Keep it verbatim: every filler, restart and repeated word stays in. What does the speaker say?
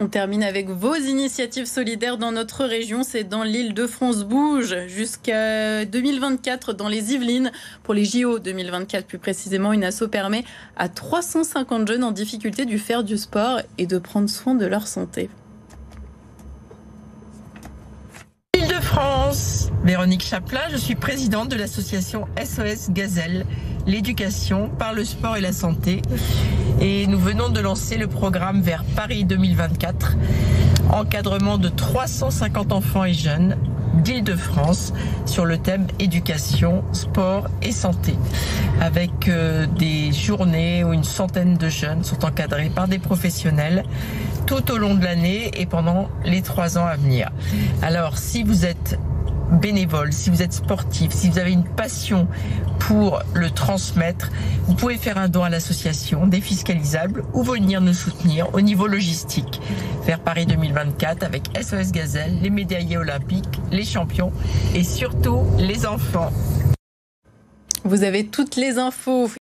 On termine avec vos initiatives solidaires dans notre région. C'est dans l'Île-de-France Bouge jusqu'à deux mille vingt-quatre dans les Yvelines. Pour les J O deux mille vingt-quatre plus précisément, une asso permet à trois cent cinquante jeunes en difficulté de faire du sport et de prendre soin de leur santé. Île-de-France, Véronique Chaplin, je suis présidente de l'association S O S Gazelle, l'éducation par le sport et la santé. Et nous venons de lancer le programme vers Paris deux mille vingt-quatre, encadrement de trois cent cinquante enfants et jeunes d'Île-de-France sur le thème éducation, sport et santé, avec euh, des journées où une centaine de jeunes sont encadrés par des professionnels tout au long de l'année et pendant les trois ans à venir. Alors, si vous êtes bénévole, si vous êtes sportif, si vous avez une passion pour le transmettre, vous pouvez faire un don à l'association défiscalisable ou venir nous soutenir au niveau logistique vers Paris deux mille vingt-quatre avec S O S Gazelle, les médaillés olympiques, les champions et surtout les enfants. Vous avez toutes les infos